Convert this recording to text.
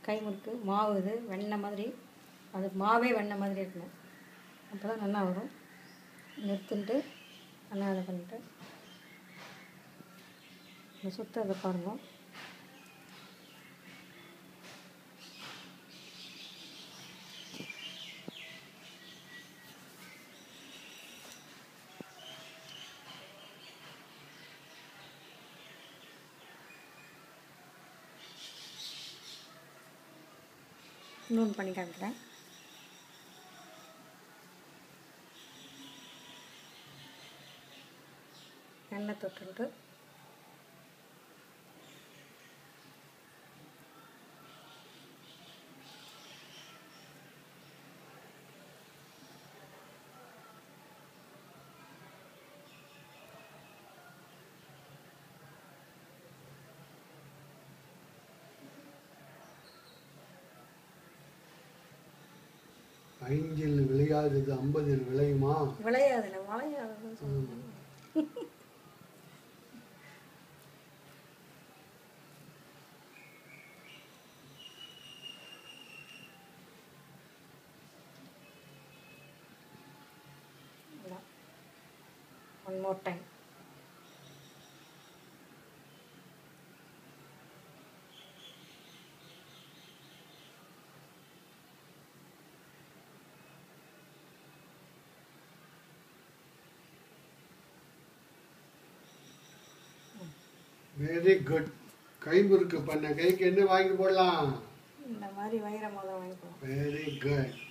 கை முறுக்கு மாவு இது வெண்ணெய் மாதிரி, அது மாவே வெண்ணெய் மாதிரி இருக்கணும். அப்போ தான் நல்லா வரும். நிறுத்திட்டு நல்லா அதை பண்ணிவிட்டு இந்த சுற்றதை பாருங்கள். இன்னொன்று பண்ணி காமிக்கிறேன். எண்ணெய் தொட்டுட்டு ஐந்தில் விளையாதது 50 விளையுமா? விளையாதுல வளையாதுன்னு சொல்லுவாங்க. One more time. Very good. கைமுறுக்கு பண்ண கைக்கு என்ன வாங்கி போடலாம்? இந்த மாதிரி வைர மோதிரம் வாங்கி போடலாம். Very good.